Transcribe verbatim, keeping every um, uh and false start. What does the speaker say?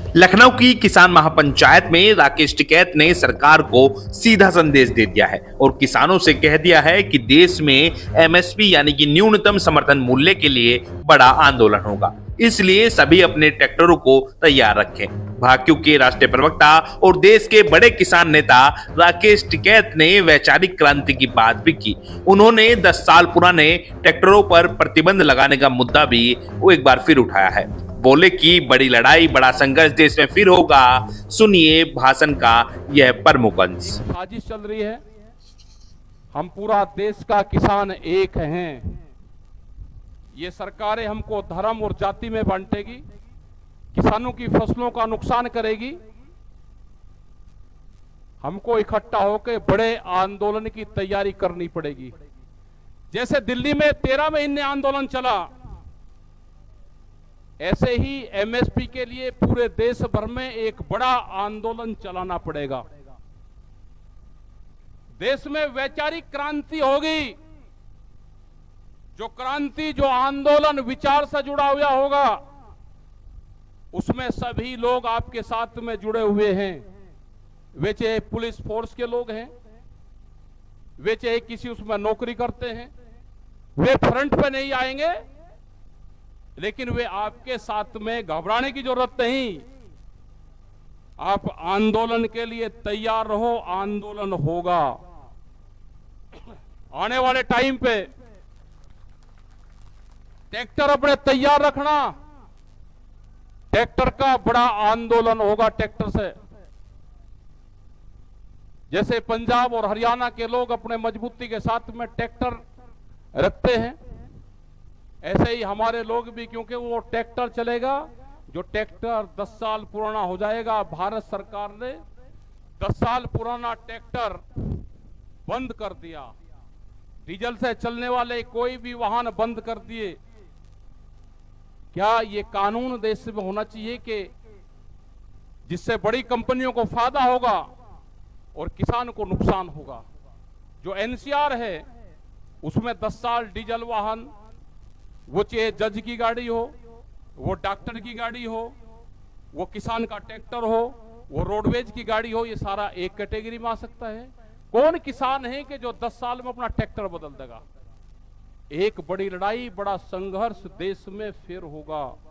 लखनऊ की किसान महापंचायत में राकेश टिकैत ने सरकार को सीधा संदेश दे दिया है और किसानों से कह दिया है कि देश में एमएसपी यानी कि न्यूनतम समर्थन मूल्य के लिए बड़ा आंदोलन होगा, इसलिए सभी अपने ट्रैक्टरों को तैयार रखें। भाजपा के राष्ट्रीय प्रवक्ता और देश के बड़े किसान नेता राकेश टिकैत ने वैचारिक क्रांति की बात भी की। उन्होंने दस साल पुराने ट्रैक्टरों पर प्रतिबंध लगाने का मुद्दा भी वो एक बार फिर उठाया है। बोले कि बड़ी लड़ाई, बड़ा संघर्ष देश में फिर होगा। सुनिए भाषण का यह प्रमुख अंश। साजिश चल रही है, हम पूरा देश का किसान एक हैं। ये सरकारें हमको धर्म और जाति में बांटेगी, किसानों की फसलों का नुकसान करेगी। हमको इकट्ठा होकर बड़े आंदोलन की तैयारी करनी पड़ेगी। जैसे दिल्ली में तेरह महीने आंदोलन चला, ऐसे ही एमएसपी के लिए पूरे देश भर में एक बड़ा आंदोलन चलाना पड़ेगा। देश में वैचारिक क्रांति होगी। जो क्रांति, जो आंदोलन विचार से जुड़ा हुआ होगा, उसमें सभी लोग आपके साथ में जुड़े हुए हैं। वे चाहे पुलिस फोर्स के लोग हैं, वे चाहे किसी उसमें नौकरी करते हैं, वे फ्रंट पे नहीं आएंगे, लेकिन वे आपके साथ में घबराने की जरूरत नहीं। आप आंदोलन के लिए तैयार रहो, आंदोलन होगा। आने वाले टाइम पे ट्रैक्टर अपने तैयार रखना। ट्रैक्टर का बड़ा आंदोलन होगा। ट्रैक्टर से जैसे पंजाब और हरियाणा के लोग अपने मजबूती के साथ में ट्रैक्टर रखते हैं, ऐसे ही हमारे लोग भी, क्योंकि वो ट्रैक्टर चलेगा। जो ट्रैक्टर दस साल पुराना हो जाएगा, भारत सरकार ने दस साल पुराना ट्रैक्टर बंद कर दिया। डीजल से चलने वाले कोई भी वाहन बंद कर दिए। क्या ये कानून देश में होना चाहिए कि जिससे बड़ी कंपनियों को फायदा होगा और किसान को नुकसान होगा? जो एनसीआर है उसमें दस साल डीजल वाहन, वो चाहे जज की गाड़ी हो, वो डॉक्टर की गाड़ी हो, वो किसान का ट्रैक्टर हो, वो रोडवेज की गाड़ी हो, ये सारा एक कैटेगरी में आ सकता है। कौन किसान है कि जो दस साल में अपना ट्रैक्टर बदल देगा? एक बड़ी लड़ाई, बड़ा संघर्ष देश में फिर होगा।